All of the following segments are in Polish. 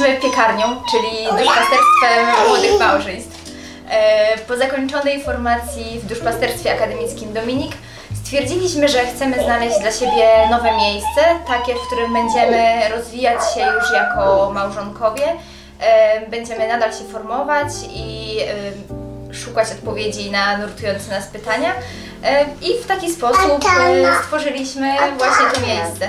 Jesteśmy piekarnią, czyli duszpasterstwem młodych małżeństw. Po zakończonej formacji w duszpasterstwie akademickim Dominik stwierdziliśmy, że chcemy znaleźć dla siebie nowe miejsce, takie, w którym będziemy rozwijać się już jako małżonkowie. Będziemy nadal się formować i szukać odpowiedzi na nurtujące nas pytania. I w taki sposób stworzyliśmy właśnie to miejsce.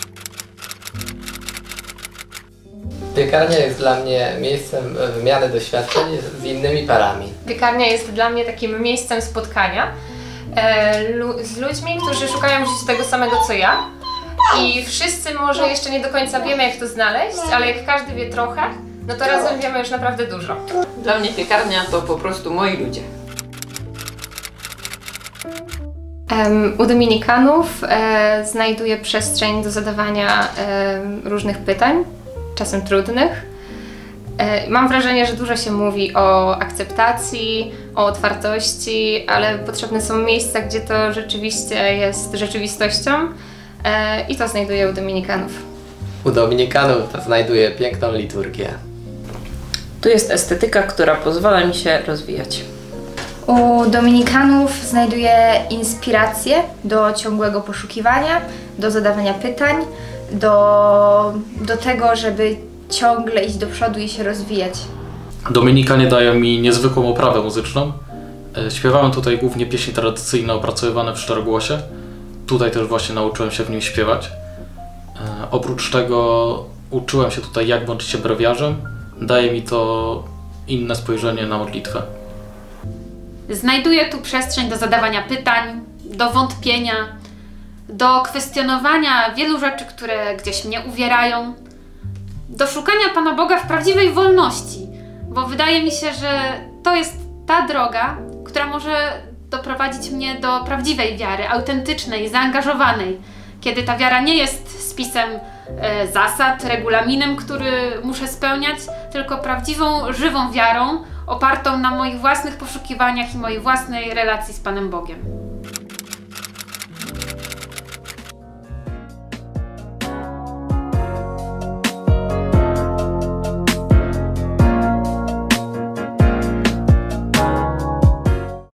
Piekarnia jest dla mnie miejscem wymiany doświadczeń z innymi parami. Piekarnia jest dla mnie takim miejscem spotkania z ludźmi, którzy szukają w życiu tego samego co ja. I wszyscy może jeszcze nie do końca wiemy, jak to znaleźć, ale jak każdy wie trochę, no to razem wiemy już naprawdę dużo. Dla mnie piekarnia to po prostu moi ludzie. U Dominikanów znajduję przestrzeń do zadawania różnych pytań, czasem trudnych. Mam wrażenie, że dużo się mówi o akceptacji, o otwartości, ale potrzebne są miejsca, gdzie to rzeczywiście jest rzeczywistością i to znajduję u Dominikanów. U Dominikanów znajduję piękną liturgię. Tu jest estetyka, która pozwala mi się rozwijać. U Dominikanów znajduję inspirację do ciągłego poszukiwania, do zadawania pytań, do tego, żeby ciągle iść do przodu i się rozwijać. Dominikanie dają mi niezwykłą oprawę muzyczną. Śpiewałem tutaj głównie pieśni tradycyjne opracowywane w czterogłosie. Tutaj też właśnie nauczyłem się w nim śpiewać. Oprócz tego uczyłem się tutaj, jak bądź się brewiarzem. Daje mi to inne spojrzenie na modlitwę. Znajduję tu przestrzeń do zadawania pytań, do wątpienia, do kwestionowania wielu rzeczy, które gdzieś mnie uwierają, do szukania Pana Boga w prawdziwej wolności, bo wydaje mi się, że to jest ta droga, która może doprowadzić mnie do prawdziwej wiary, autentycznej, zaangażowanej, kiedy ta wiara nie jest spisem zasad, regulaminem, który muszę spełniać, tylko prawdziwą, żywą wiarą, opartą na moich własnych poszukiwaniach i mojej własnej relacji z Panem Bogiem.